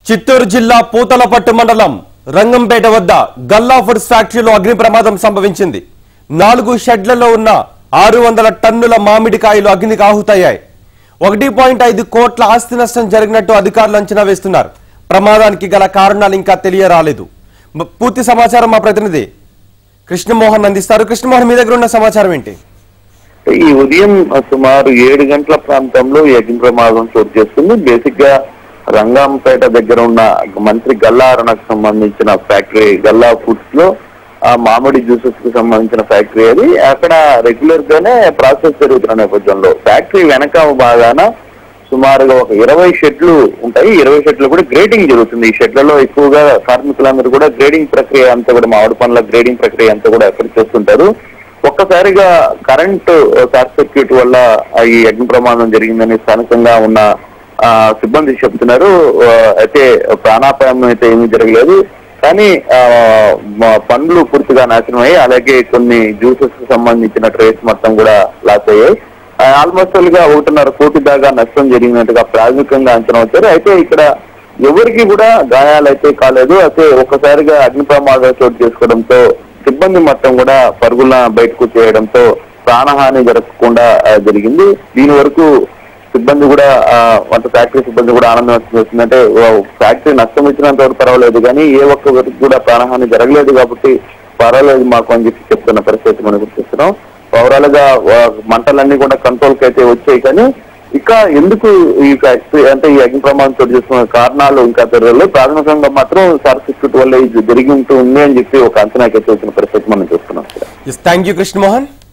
చిత్తూరు జిల్లా పూతలపట్టు మండలం రంగంపేట వద్ద గల్లా ఫుడ్స్ ఫ్యాక్టరీలో అగ్ని ప్రమాదం సంభవించింది. 4 షెడ్లలో ఉన్న 600 టన్నుల మామిడికాయలు అగ్నికి ఆహుతయ్యాయి. 1.5 కోట్ల ఆస్తి నష్టం జరిగినట్టు అధికారులు అంచనా వేస్తున్నారు. ప్రమాదానికి గల కారణాలు ఇంకా తెలియరాలేదు. పూర్తి సమాచారం మా ప్రతినిధి కృష్ణమోహన్ అందిస్తారు. కృష్ణమోహన్, మీ దగ్గర ఉన్న సమాచారం ఏంటి? ఈ ఉదయం సుమారు 7 గంటల ప్రాంతంలో ఈ అగ్ని ప్రమాదం చోటు చేసుకుంది. బేసిక్ గా రంగంపేట దగ్గర ఉన్న మంత్రి గల్లా అరుణకు సంబంధించిన ఫ్యాక్టరీ గల్లా ఫుడ్స్ లో ఆ మామిడి జ్యూసెస్ కి సంబంధించిన ఫ్యాక్టరీ అది. అక్కడ రెగ్యులర్ గానే ప్రాసెస్ జరుగుతున్న నేపథ్యంలో ఫ్యాక్టరీ వెనక భాగాన సుమారుగా ఒక 20 షెడ్లు ఉంటాయి. 20 షెడ్లు కూడా గ్రేడింగ్ జరుగుతుంది. ఈ షెడ్లలో ఎక్కువగా కార్మికులందరూ కూడా గ్రేడింగ్ ప్రక్రియ అంతా కూడా మామిడి పండ్ల గ్రేడింగ్ ప్రక్రియ అంతా కూడా ఎక్కడ చేస్తుంటారు. ఒక్కసారిగా కరెంటు షార్ట్ సర్క్యూట్ వల్ల ఈ అగ్ని ప్రమాదం జరిగిందని స్థానికంగా ఉన్న సిబ్బంది చెప్తున్నారు. అయితే ప్రాణాపాయం అయితే ఏమీ జరగలేదు, కానీ పండ్లు పూర్తిగా నాశనం అయ్యాయి. అలాగే కొన్ని జ్యూసెస్ కి సంబంధించిన ట్రేస్ మొత్తం కూడా లాస్ అయ్యాయి. ఆల్మోస్ట్ గా 1.5 కోటి దాకా నష్టం జరిగినట్టుగా ప్రాథమికంగా అంచనా వచ్చారు. అయితే ఇక్కడ ఎవరికి కూడా గాయాలైతే కాలేదు. అయితే ఒక్కసారిగా అగ్ని ప్రమాదం చోటు చేసుకోవడంతో సిబ్బంది మొత్తం కూడా పరుగుల బయటకు చేయడంతో ప్రాణహాని జరగకుండా జరిగింది. దీని వరకు సిబ్బంది కూడా అంటే ఫ్యాక్టరీ సిబ్బంది కూడా ఆనందం వ్యక్తం చేస్తుందంటే ఫ్యాక్టరీ నష్టం వచ్చినంత వరకు పర్వాలేదు, కానీ ఏ ఒక్కరికి కూడా ప్రాణహాని జరగలేదు కాబట్టి పర్వాలేదు మాకు అని చెప్పి చెప్తున్న పరిస్థితి మనం గుర్తిస్తున్నాం. ఓవరాల్ గా మంటలన్నీ కూడా కంట్రోల్ కి అయితే వచ్చాయి, కానీ ఇంకా ఎందుకు ఈ ఫ్యాక్టరీ అంటే ఈ అగ్ని ప్రమాదం చోటు చేసుకున్న కారణాలు ఇంకా తెలియదు. ప్రాథమికంగా మాత్రం షార్ట్ సర్క్యూట్ వల్ల ఇది జరిగి ఉంటుంది అని చెప్పి ఒక అంచనాకైతే వచ్చిన పరిస్థితి మనం చూస్తున్నాం. Thank you Krishnamohan.